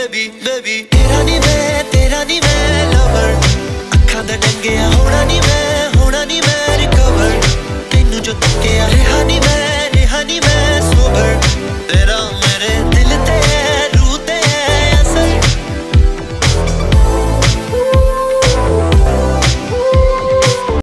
baby baby तेरा नी मैं lover अखां दा डंगिया होना नी मैं रिकवर तेनू जो तकिया रहा नी मैं